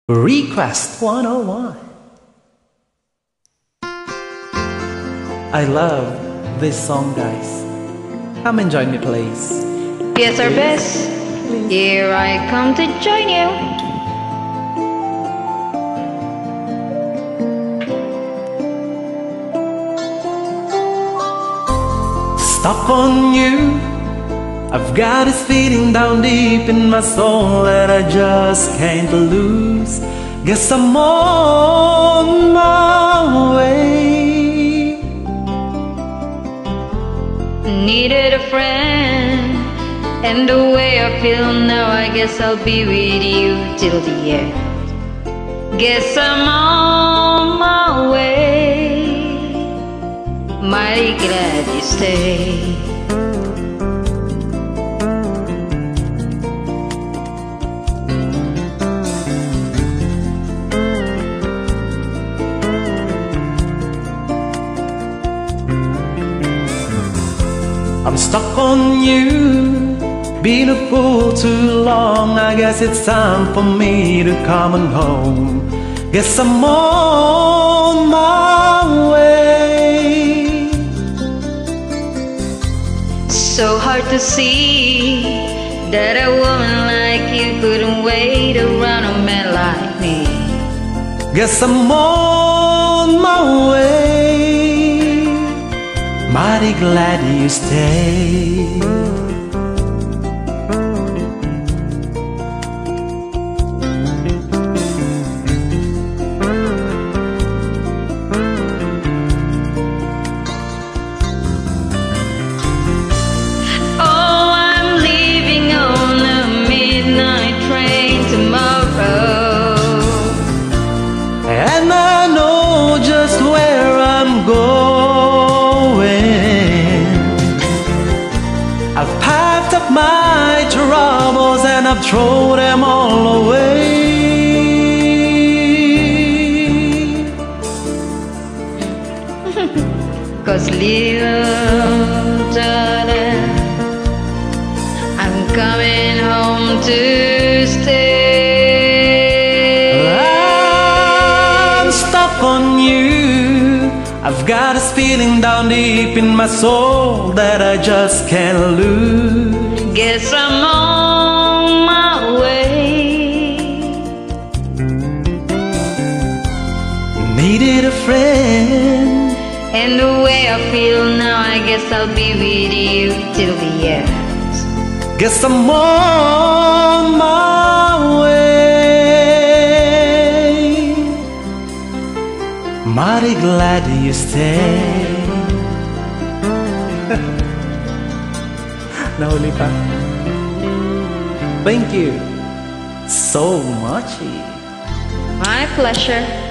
Request 101. I love this song, guys. Come and join me, please. Yes, our best. Here I come to join you. Stuck on you. I've got this feeling down deep in my soul that I just can't lose. Guess I'm on my way. Needed a friend, and the way I feel now, I guess I'll be with you till the end. Guess I'm on my way. Mighty glad you stayed. I'm stuck on you, been a fool too long. I guess it's time for me to come on home. Guess I'm on my way. So hard to see that a woman like you couldn't wait around a man like me. Guess I'm on my way. Mighty glad you stayed. Oh, I'm leaving on a midnight train tomorrow, And I know just where I'm going. I've packed up my troubles and I've thrown them all away. 'Cause little darling, I'm coming home to stay. I'm stuck on you. I've got this feeling down deep in my soul that I just can't lose. Guess I'm on my way. Needed a friend, And the way I feel now, I guess I'll be with you till the end. guess I'm on my way. Mighty glad you stay. Nahuli pa. Thank you so much. My pleasure.